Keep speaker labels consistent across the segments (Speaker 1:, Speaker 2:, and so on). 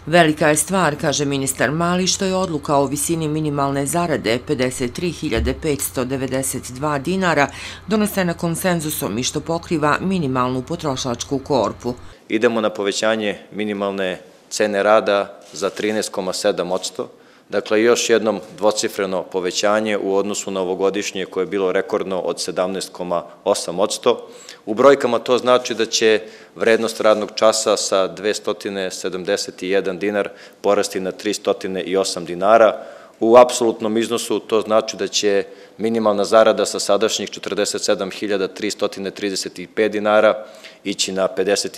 Speaker 1: Velika je stvar, kaže ministar Mali, što je odluka o visini minimalne zarade 53.592 dinara donesena konsenzusom i što pokriva minimalnu potrošačku korpu.
Speaker 2: Idemo na povećanje minimalne cene rada za 13,7%. Dakle, još jednom dvocifreno povećanje u odnosu na ovogodišnje koje je bilo rekordno od 17,8%. U brojkama to znači da će vrednost radnog časa sa 271 dinar porasti na 308 dinara. U apsolutnom iznosu to znači da će minimalna zarada sa sadašnjih 47.335 dinara ići na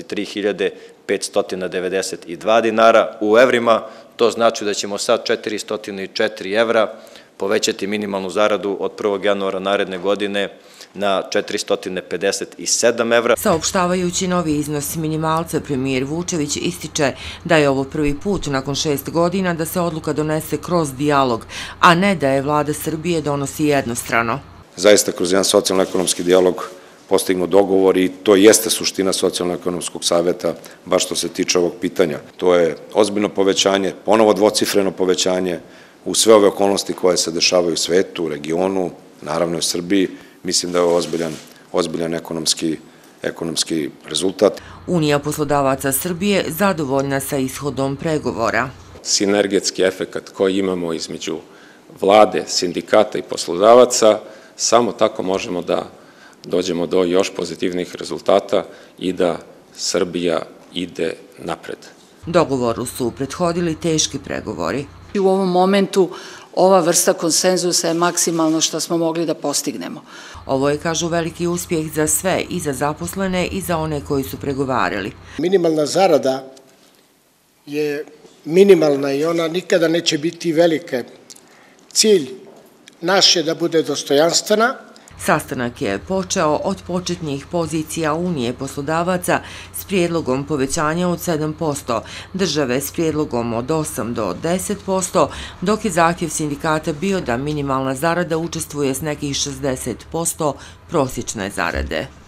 Speaker 2: 53.592 dinara. U evrima to znači da ćemo sad 404 evra povećati minimalnu zaradu od 1. januara naredne godine na 457 evra.
Speaker 1: Saopštavajući novi iznos minimalca, premijer Vučević ističe da je ovo prvi put nakon 6 godina da se odluka donese kroz dijalog, a ne da je vlada Srbije donosi jednostrano.
Speaker 3: Zaista kroz jedan socijalno-ekonomski dijalog postignu dogovor i to jeste suština socijalno-ekonomskog saveta, baš što se tiče ovog pitanja. To je ozbiljno povećanje, ponovo dvocifreno povećanje u sve ove okolnosti koje se dešavaju u svetu, u regionu, naravno i u Srbiji. Mislim da je ovo ozbiljan ekonomski rezultat.
Speaker 1: Unija poslodavaca Srbije zadovoljna sa ishodom pregovora.
Speaker 4: Sinergetski efekat koji imamo između vlade, sindikata i poslodavaca, samo tako možemo da dođemo do još pozitivnih rezultata i da Srbija ide napred.
Speaker 1: Dogovoru su prethodili teški pregovori.
Speaker 5: U ovom momentu ova vrsta konsenzusa je maksimalno što smo mogli da postignemo.
Speaker 1: Ovo je, kažu, veliki uspjeh za sve, i za zaposlene i za one koji su pregovarali.
Speaker 6: Minimalna zarada je minimalna i ona nikada neće biti velika. Cilj naš je da bude dostojanstvena.
Speaker 1: Sastanak je počeo od početnih pozicija Unije poslodavaca s prijedlogom povećanja od 7%, države s prijedlogom od 8 do 10%, dok je zahtjev sindikata bio da minimalna zarada učestvuje s nekih 60% prosječne zarade.